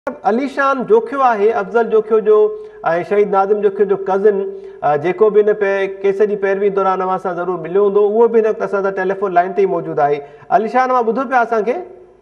अलीशान जोखियो है अफजल जोखियो जो शहीद नाज़िम जोखियो जो कज़िन जेको भी इन केस की पैरवी दौरान अवां सां ज़रूर मिलियो हूंदो उहो भी इन वक़्तु असां सां टेलीफोन लाइन ते ही मौजूद आहे। अलीशान मां ॿुधो पिया असांखे?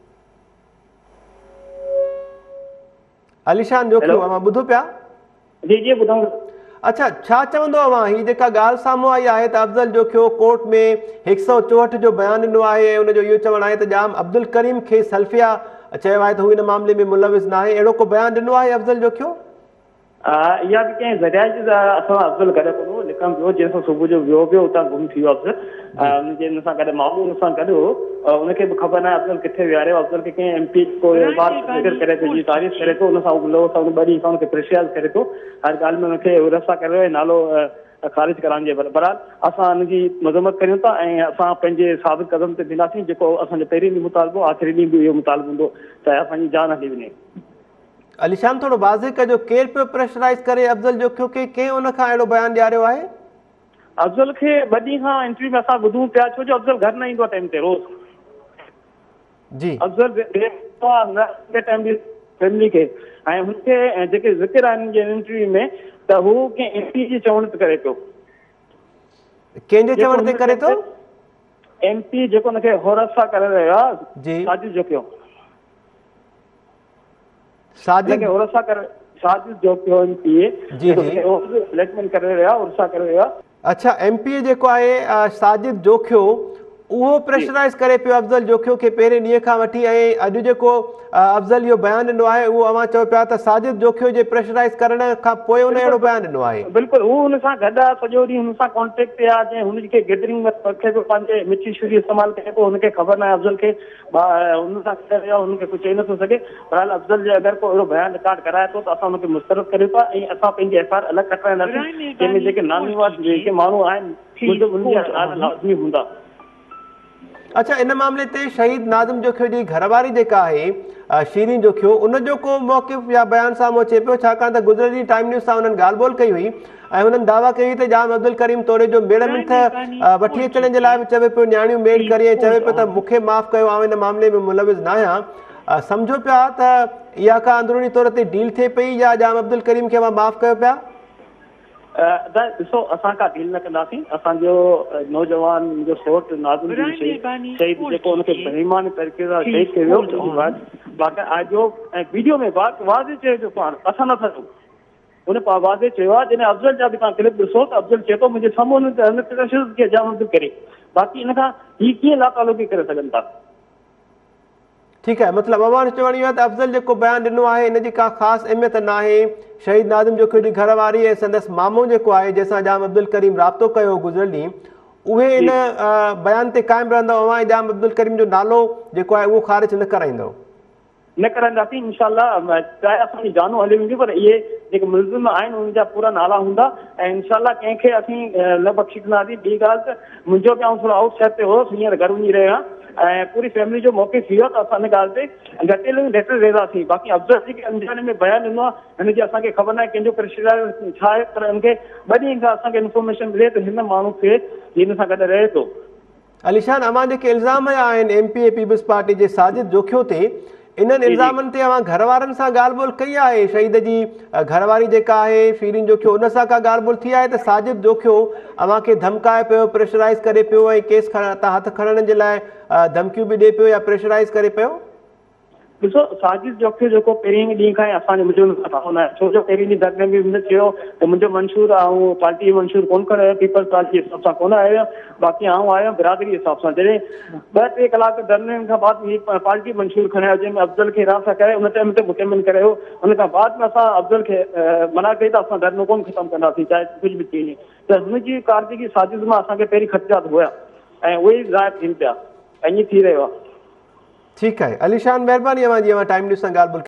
अलीशान जोखियो मां ॿुधो पिया? जी जी ॿुधाऊं। अच्छा, छा चवंदो अवां ही जेका ॻाल्हि साम्हूं आई आहे त अफजल जोखियो कोर्ट में 164 जो बयान ॾिनो आहे, उनजो इहो चवणु आहे त ॼाम अब्दुल करीम खे सल्फिया चयो आहे त हू इन मामले में मुलविस न आहे, अहिड़ो को बयान ॾिनो आहे अफजल जोखियो? इहा बि कंहिं ज़रिया जी असां अफ़ज़ल गॾु कोन्हो लिखनि पियो जंहिंसां सुबुह जो वियो पियो उतां गुम थी वियो अफ़ज़ल। हुनजे हुन सां गॾु माण्हू हुन सां गॾु हो, हुनखे बि ख़बर न आहे अफ़ज़ल किथे विहारियो। अफ़ज़ल खे कंहिं MP को ज़िक्र करे थो, जी तारीफ़ करे थो, हुन सां उहो ॿ ॾींहं खां हुनखे प्रेशराइज़ करे थो, हर ॻाल्हि में हुनखे रसा करे नालो ख़ारिज कराइण जे बराबरि असां हुनजी मज़म्मत करियूं था ऐं असां पंहिंजे साबित कदम ते बीहंदासीं। जेको असांजो पहिरीं ॾींहुं मुतालबो आख़िरी ॾींहुं बि इहो मुतालबो हूंदो त असांजी जान हली वञे। अलीशान थोड़ो वाज़े कजो, केरु पियो प्रेशराइज़ करे अफजल जोखियो खे, कंहिं उन खां अहिड़ो बयान ॾियारियो आहे? अफ़ज़ल खे ॿ ॾींहं खां इंटरव्यू में असां ॿुधूं पिया, छो जो अफ़ज़ल घर न ईंदो आहे टाइम ते रोज़। जी अफ़ज़ल टाइम फैमिली खे ऐं हुनखे जेके ज़िक्र आहिनि इंटरव्यू में त हू कंहिं MP जे चवण ते करे पियो। कंहिंजे चवण ते करे थो? MP जेको हुनखे होरसा करे रहियो आहे, जी साजिद जोखियो। साजिद होरसा करे साजिद जोखियो MP जी जी ब्लैकमेल करे रहिया, होरसा करे रहिया। अच्छा, MP जेको आहे साजिद जोखियो उहो प्रेशराइज़ करे पियो अफजल जोखियो खे पहिरें ॾींहं खां वठी, ऐं अॼु जेको अफजल इहो बयान ॾिनो आहे उहो अवां चओ पिया त साजिद जोखियो जे प्रेशराइज़ करण खां पोइ उन अहिड़ो बयान ॾिनो आहे। बिल्कुलु हू हुन सां गॾु आहे, सॼो ॾींहुं हुन सां कॉन्टेक्ट ते आहे, जंहिं हुनखे गैदरिंग में रखे पियो, पंहिंजे मिठी छुरी इस्तेमालु करे पियो, हुनखे ख़बर न आहे अफजल खे हुन सां करे हुनखे कुझु चई नथो सघे। बहरहाल अफजल जे अगरि को अहिड़ो बयान रिकॉर्ड कराए थो त असां हुनखे मुस्तरद करियूं था ऐं असां पंहिंजी FIR अलॻि कटाईंदासीं, जंहिंमें जेके नानीवाद जेके माण्हू आहिनि लाज़मी हूंदा। अच्छा, इन मामले ते शहीद नाज़िम जोखियो जी घरवारी जेका आहे शीरीन जोखियो, उनजो को मौक़िफ़ या बयान साम्हूं अचे पियो? छाकाणि त गुज़िरियल ॾींहुं टाइम न्यूज़ सां हुननि ॻाल्हि ॿोल कई हुई ऐं हुननि दावा कई त ॼाम अब्दुल करीम तोरे जो मेड़ मिंथ वठी अचण जे लाइ बि चवे पियो, न्याणियूं मेड़ करी ऐं चवे पियो त मूंखे माफ़ कयो, आउं इन मामले में मुलविस न आहियां। सम्झो पिया त इहा का अंदरूनी तौर ते डील थिए पई या ॼाम अब्दुल करीम खे मां माफ़ कयो पिया? ॾिसो, असां का डील न कंदासीं। असांजो नौजवान जो सोट नाज़िम शहीद जेको हुनखे बेईमानी तरीक़े सां शहीद कयो जो वीडियो में वाज़े चयो जो पाण असां नथा कयूं, हुन वाज़े चयो आहे। जॾहिं अफ़ज़ल जा बि तव्हां क्लिप ॾिसो त अफ़ज़ल चए थो मुंहिंजे साम्हूं करे, बाक़ी इन खां हीअ कीअं लातालुकी करे सघनि था? ठीकु आहे, मतिलबु अवां चवण इहो आहे त अफ़ज़ल जेको बयान ॾिनो आहे इनजी का ख़ासि अहमियत न आहे। शहीद नाज़िम जोखियो जी घरवारी ऐं संदसि मामो जेको आहे जंहिंसां ॼाम अब्दुल करीम राब्तो कयो गुज़िरियल ॾींहुं, उहे इन बयान ते क़ाइमु रहंदव। अवां ॼाम अब्दुल करीम जो नालो जेको आहे उहो ख़ारिज न कराईंदव? न कराईंदासीं इंशाअल्लाह। चाहे असांजी जानूं हली वेंदियूं पर इहे जेके मुलज़िम आहिनि उन्हनि जा पूरा नाला हूंदा ऐं इंशाअल्लाह कंहिंखे असीं न बख़्शींदासीं। ॿी ॻाल्हि त मुंहिंजो बि थोरो आउट साइड ते होसि, हींअर घर वञी रहियो आहियां ऐं पूरी फैमिली जो मौक़े थी वियो त असां हिन ॻाल्हि ते घटियल लेटर ॾींदासीं। बाक़ी अफ़ज़ल जेके अंजाने में बयानु ॾिनो आहे हिनजी असांखे ख़बर न आहे कंहिंजो प्रेशराइज़ छा आहे, पर हिनखे 2 ॾींहं खां असांखे इंफॉर्मेशन मिले त हिन माण्हू खे हिन सां गॾु रहे थो। अलीशान, अवां जेके इल्ज़ाम आहिनि MP पीपल्स पार्टी जे साजिद जोखियो ते, इन्हनि इल्ज़ामनि ते अवां घर वारनि सां ॻाल्हि ॿोल कई आहे? शहीद जी घरवारी जेका आहे शीरीन जोखियो, उन सां का ॻाल्हि ॿोल थी आहे त साजिद जोखियो अवां खे धमकाए पियो, प्रेशराइज़ करे पियो ऐं केस तां हथ खणण जे लाइ धमकियूं बि ॾिए पियो या प्रेशराइज़ करे पियो? ॾिसो, साजिद जोखियो जेको पहिरीं ॾींहं खां ई असांजे मुंहिंजो कोन आहे, छो जो पहिरीं ॾींहुं धरने में बि चयो त मुंहिंजो मंशूर ऐं पार्टी मंशूर कोन करे, पीपल्स पार्टी जे हिसाब सां कोन आयो, बाक़ी आउं आयो बिरादरी जे हिसाब सां। जॾहिं 2-3 कलाक धरने खां बाद ही पार्टी मंशूर खणियो जंहिंमें अफ़ज़ल खे हिरासत करे उन टाइम ते मुकमिल कयो। हुन खां बाद में असां अफ़ज़ल खे मना कई त असां धरनो कोन ख़तमु कंदासीं चाहे कुझु बि थी वञे। त हुनजी कारदगी साजिद मां असांखे पहिरीं ख़दशात हुया ऐं उहे ई ज़ाहिर थियनि पिया ऐं ईअं थी रहियो आहे। ठीकु आहे अलीशान, महिरबानी अवां जी टाइम न्यूज़ सां ॻाल्हि ॿोल